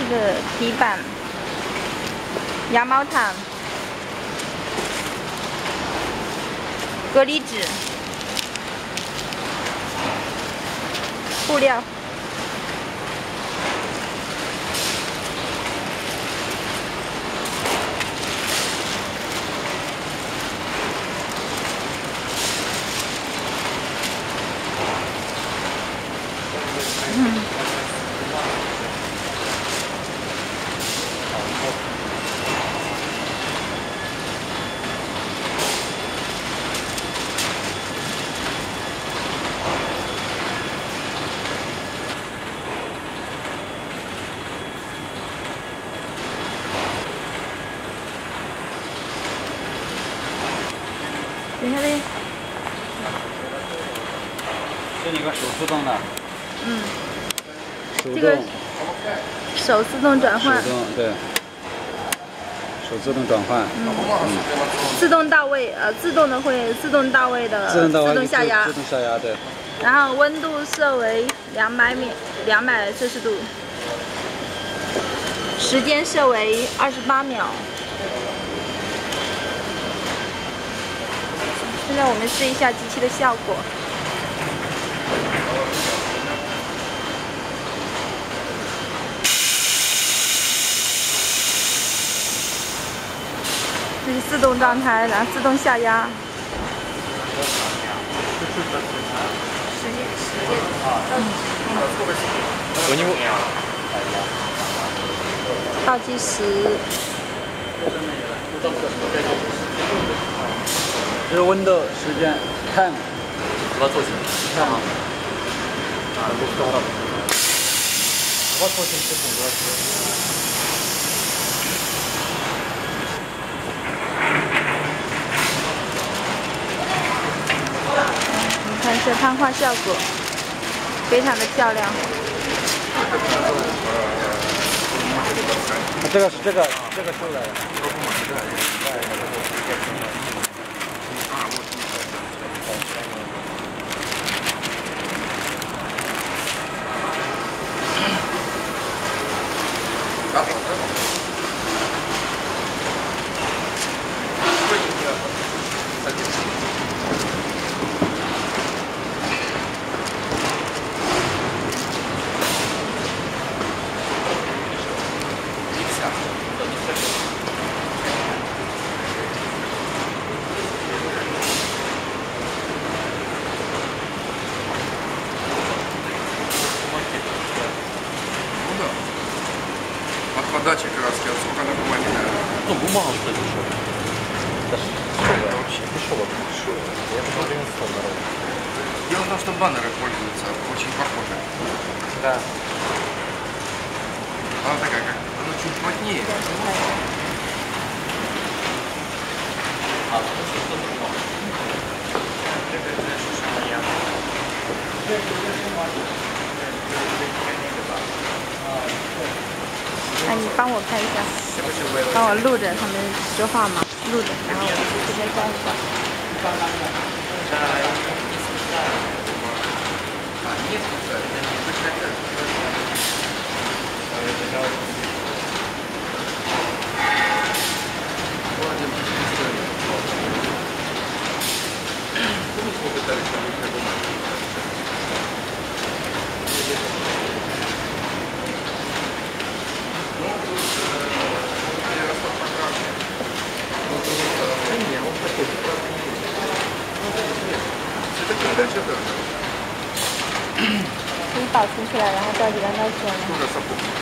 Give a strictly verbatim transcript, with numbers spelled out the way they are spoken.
式的皮板、羊毛毯、隔离纸、布料。 嗯，等一下嘞。 这里个手自动的。 嗯。 这个手自动转换， 手动对，手自动转换， 嗯，嗯自动到位，呃，自动的会自动到位的， 自动到位， 自动下压， 自动下压对。 然后温度设为两百米，两百摄氏度，时间设为二十八秒。现在我们试一下机器的效果。 这是自动状态，然后自动下压。时间时间倒计时。 这是温度时间 time。我做起。看。啊，不知道。我做起是很多。 看这碳化效果，非常的漂亮。 这个是这个这个出来的。 Подача краски, а сколько на бумаге надо? Ну, бумага что дешевая. Даже дешевая вообще. Дешевая, дешевая. Я посмотрел на стол народ. Дело в том, что баннеры пользуются очень похоже. Да. Она такая, как, она чуть плотнее. А, это что другое. Это 哎，你帮我看一下，帮我录着他们说话嘛，录着，然后我就这边照一下。可以保存起来，然后到底让它选。